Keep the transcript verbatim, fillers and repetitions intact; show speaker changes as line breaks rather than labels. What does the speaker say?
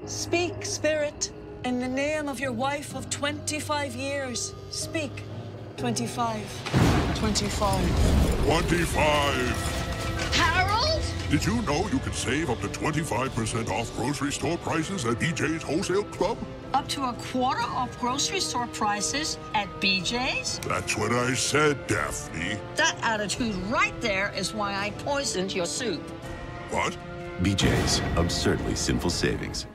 Speak, spirit, in the name of your wife of twenty-five years. Speak. twenty-five. twenty-five.
twenty-five.
Harold?
Did you know you can save up to twenty-five percent off grocery store prices at B J's Wholesale Club?
Up to a quarter off grocery store prices at B J's?
That's what I said, Daphne.
That attitude right there is why I poisoned your soup.
What?
B J's, absurdly simple savings.